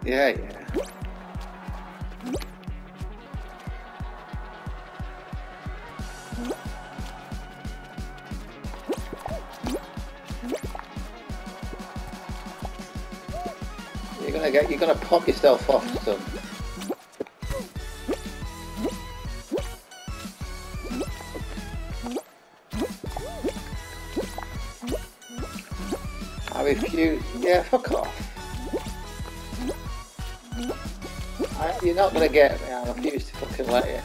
Yeah, yeah. You're gonna pop yourself off, son. I refuse. Yeah, fuck off. You're not gonna get me. I refuse to fucking let you.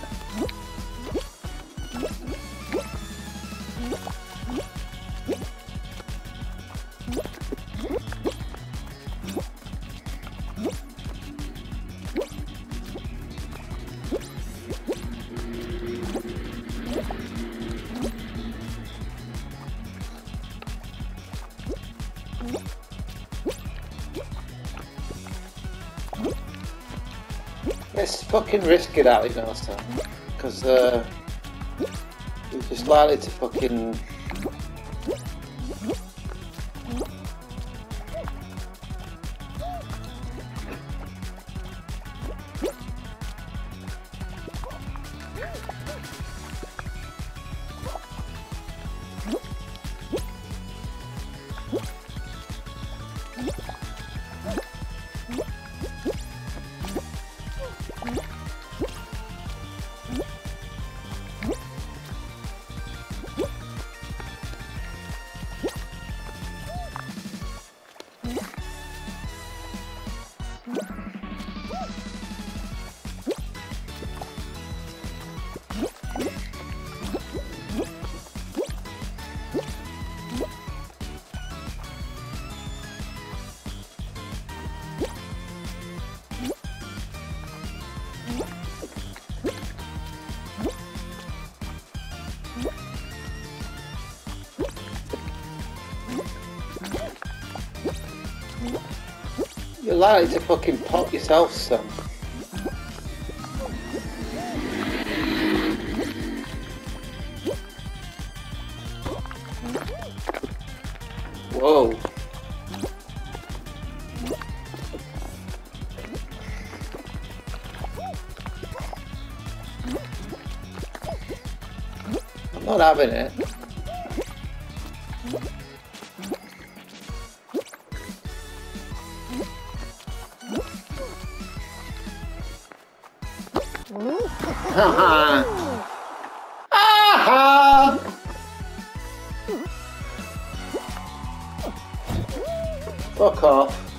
Let's fucking risk it out, you know, because you're just likely to fucking. You're likely to fucking pop yourself, son. Whoa. I'm not having it. Aha! Fuck off.